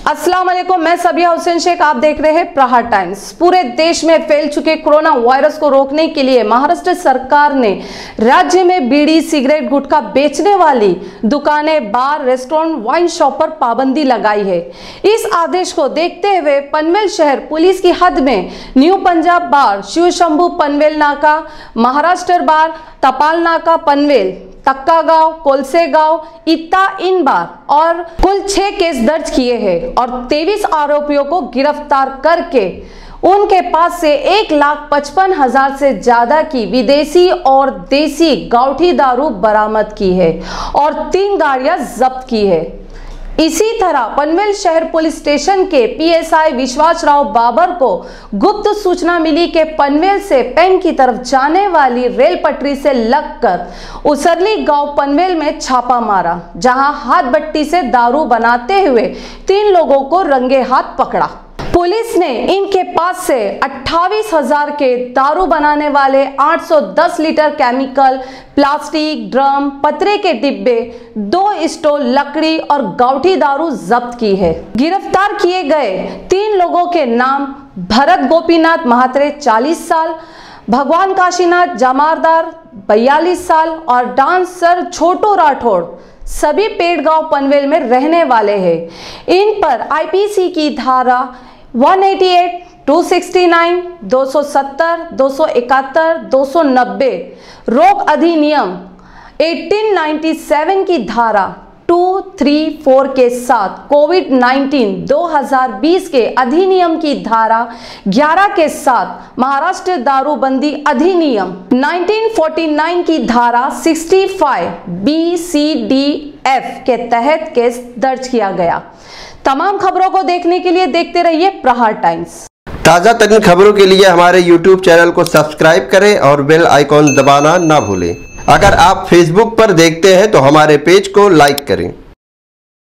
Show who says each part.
Speaker 1: अस्सलाम वालेकुम, मैं सबिया हुसैन शेख, आप देख रहे हैं प्रहार टाइम्स। पूरे देश में फैल चुके कोरोना वायरस को रोकने के लिए महाराष्ट्र सरकार ने राज्य में बीड़ी, सिगरेट, गुटखा बेचने वाली दुकानें, बार, रेस्टोरेंट, वाइन शॉप पर पाबंदी लगाई है। इस आदेश को देखते हुए पनवेल शहर पुलिस की हद में न्यू पंजाब बार, शिव शंभू पनवेल नाका, महाराष्ट्र बार, तपाल नाका पनवेल, तक्का गांव, कोलसे गांव, इत्ता इन बार और कुल 6 केस दर्ज किए हैं और 23 आरोपियों को गिरफ्तार करके उनके पास से 1,55,000 से ज्यादा की विदेशी और देसी गावठी दारू बरामद की है और 3 गाड़ियां जब्त की है। इसी तरह पनवेल शहर पुलिस स्टेशन के पीएसआई विश्वास राव बाबर को गुप्त सूचना मिली कि पनवेल से पेन की तरफ जाने वाली रेल पटरी से लगकर उसरली गांव पनवेल में छापा मारा, जहां हाथ भट्टी से दारू बनाते हुए 3 लोगों को रंगे हाथ पकड़ा। पुलिस ने इनके पास से 28,000 के दारू बनाने वाले 810 लीटर केमिकल, प्लास्टिक, ड्रम, पतरे के डिब्बे, 2 स्टोव, लकड़ी और गावठी दारू जब्त की है। गिरफ्तार किए गए 3 लोगों के नाम भरत गोपीनाथ महात्रे 40 साल, भगवान काशीनाथ जमारदार 42 साल और डांसर छोटू राठौड़ सभी पेड़गांव पनवेल में रहने वाले हैं। इन पर आईपीसी की धारा 188, 269, 270, 271, 290, रोक अधिनियम 1897 की धारा 234 के साथ कोविड-19 2020 के अधिनियम की धारा 11 के साथ महाराष्ट्र दारूबंदी अधिनियम 1949 की धारा 65 BCDF के तहत केस दर्ज किया गया। तमाम खबरों को देखने के लिए देखते रहिए प्रहार टाइम्स।
Speaker 2: ताज़ा तरीन खबरों के लिए हमारे YouTube चैनल को सब्सक्राइब करें और बेल आइकॉन दबाना ना भूलें। अगर आप Facebook पर देखते हैं तो हमारे पेज को लाइक करें।